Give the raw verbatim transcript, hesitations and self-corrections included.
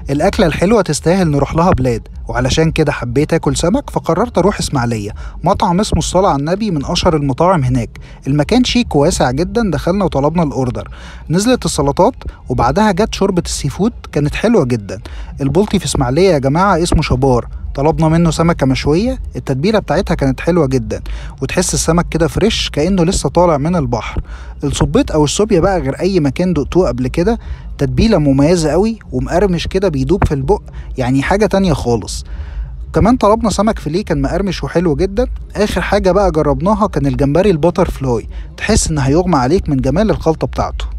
الأكلة الحلوة تستاهل نروح لها بلاد، وعلشان كده حبيت آكل سمك فقررت أروح إسماعيلية. مطعم اسمه الصلاة على النبي من أشهر المطاعم هناك. المكان شيك وواسع جدا، دخلنا وطلبنا الأوردر، نزلت السلطات وبعدها جت شوربة السي فود كانت حلوة جدا. البلطي في إسماعيلية يا جماعة اسمه شبار، طلبنا منه سمكة مشوية، التتبيلة بتاعتها كانت حلوة جدا وتحس السمك كده فريش كأنه لسه طالع من البحر. الصبيط أو السوبيا بقى غير أي مكان دقتوه قبل كده، تتبيلة مميزة قوي ومقرمش كده بيدوب في البق، يعني حاجة تانية خالص. كمان طلبنا سمك فيليه كان مقرمش وحلو جدا. آخر حاجة بقى جربناها كان الجمبري الباتر فلاي، تحس إن هيغمى عليك من جمال الخلطة بتاعته.